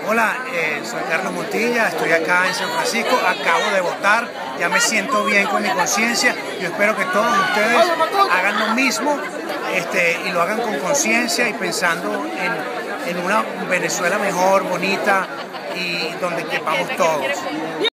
Hola, soy Carlos Montilla, estoy acá en San Francisco, acabo de votar, ya me siento bien con mi conciencia. Yo espero que todos ustedes hagan lo mismo y lo hagan con conciencia y pensando en una Venezuela mejor, bonita y donde quepamos todos.